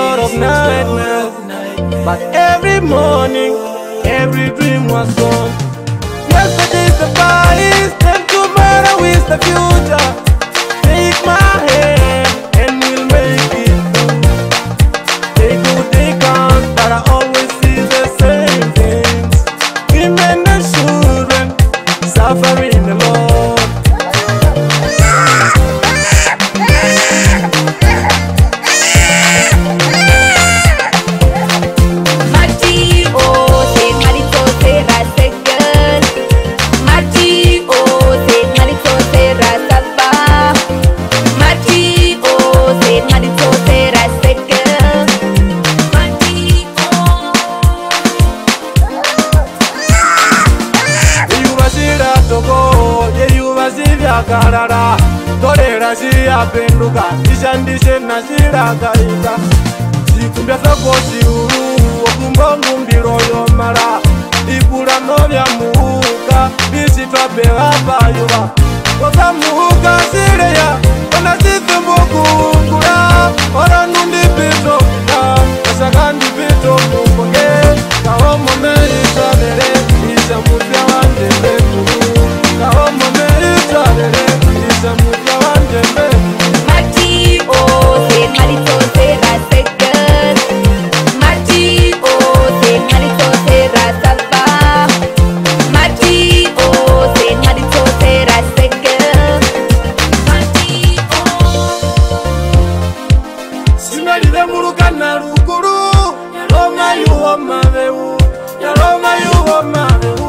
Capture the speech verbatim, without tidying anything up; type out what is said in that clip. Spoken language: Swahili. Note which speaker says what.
Speaker 1: lot of nightmares, but every morning, every dream was gone. Yesterday's the past, and tomorrow is the future. Take my hand and we'll make it through. They go, they come, but I always see the same things. Women and children suffering alone. Karara, torera siya penduka, ishandishe na shira kaita. Sikumbia sako siuru, okumbo ngumbiro yomara. Ikura novya muhuka, bisi trape hapa yuwa. Kosa muhuka sireya, wana situ mbuku ukura. Ora nundi pito kita, kasagandi pito kukonge. Kahomo merita vere, isa muzia wande beku. Kahomo merita vere, isa muzia wande beku.
Speaker 2: Mati o se malito se rasekan. Mati o se malito se rasapa. Mati o se malito se rasekan. Mati o.
Speaker 1: Simali de murukana rukuru, Roma yuwa mavewu, ya Roma yuwa mavewu.